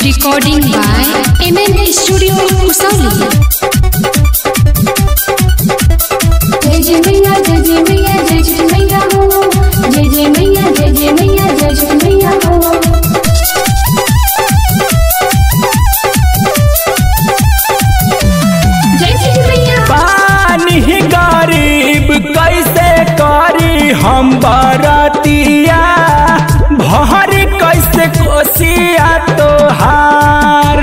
Recording by MN Studio Usauli. जय जय मैया जय जय मैया जय जय मैया हो, जय जय मैया जय जय मैया जय जय मैया हो। जय जय मैया। पानी गरीब कैसे करी हम बरतिया, भर कैसे कोसिया तोहार।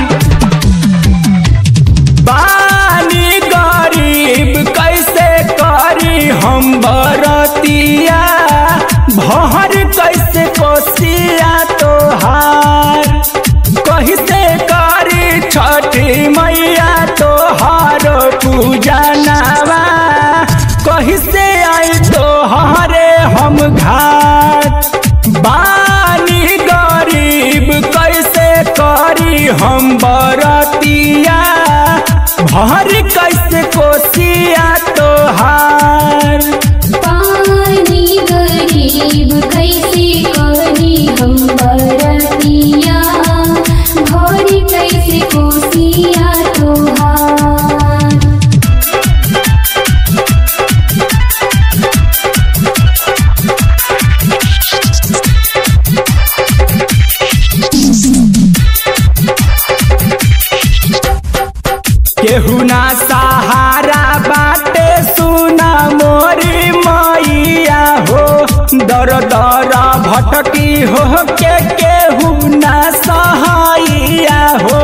पानी गरीब कैसे करी हम बरतिया, भर कैसे कोसिया तोहार। कैसे करी छठी मैया तोहार पूजा नावा, कैसे आई तोहरे हम घाट। बानी गरीब कैसे करी हम बरतिया, भर कैसे कोसिया तोहार। पानी गरीब कैसे करी हम बरतिया, भर कैसे कोसिया तोहार। केहू ना सहारा बाटे सुना मोरी मैया हो, दर दर भटकी हो के केहू ना सहाइया हो।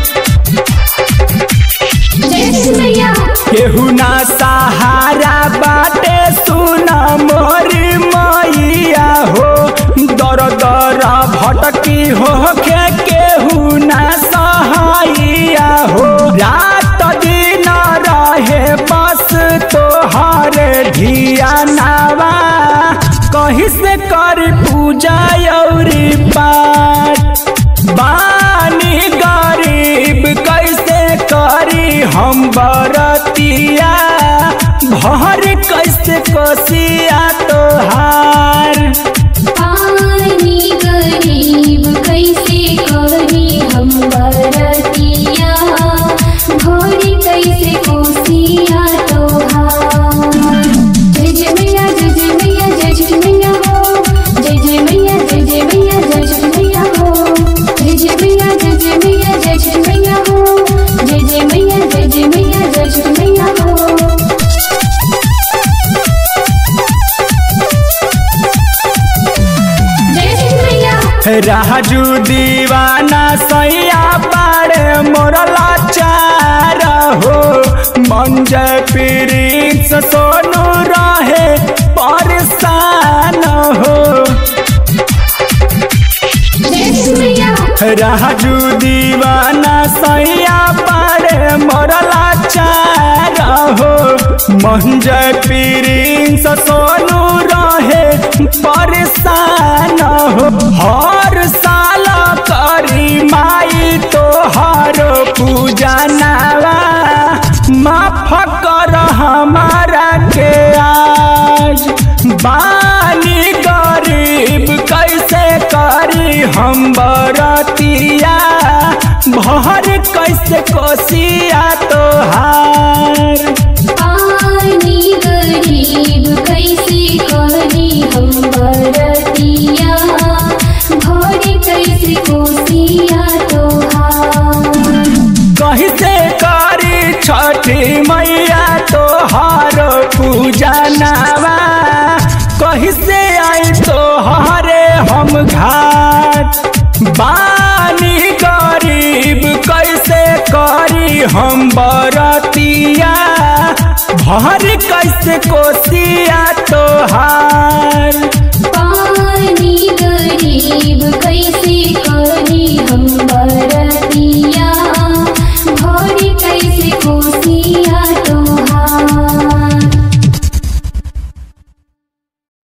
केहू ना सहारा बाटे सुना मोरी मैया हो, दर दर भटकी हो के केहू ना सहाइया हो। रात दिन रहे बस तोहरे धिया नावा, कहीं से कर पूजा औरी पाठ। बानी गरीब कैसे करी हम बरतिया, भर कैसे कोसिया तोहार। पानी गरीब कैसे करी हम बरतिया, भर कैसे कोसिया तोहार। जय जय मैया जय जय मैया जय जय मैया हो, जय जय मैया जय जय मैया जय जय मैया हो। जय जय मैया जय जय मैया जय जय मैया हो, जय जय मैया जय जय मैया जय जय मैया हो। राजू दीवाना सैया पाड़े मोरला चार हो, मंजय प्रिंस सोनू रहे परेशान हो। राजू दीवाना सैया पाड़े मोरला चार हो, मंजय प्रिंस सोनू रहे परेशान हो। हर साल करी माई तोहर पूजा नावा, माफ कर हमारा के आज। बानी गरीब कैसे करी हम बरतिया, भर कैसे कोसिया तोहार। पानी गरीब कैसे करी हम बरतिया, भर कैसे कोसिया तोहार। कैसे करी छठी मैया तोहार पूजा नावा, कैसे आई तोहरे हम घाट। बानी गरीब कैसे करी हम बरतिया, भर कैसे कोसिया तोहार। पानी गरीब कैसे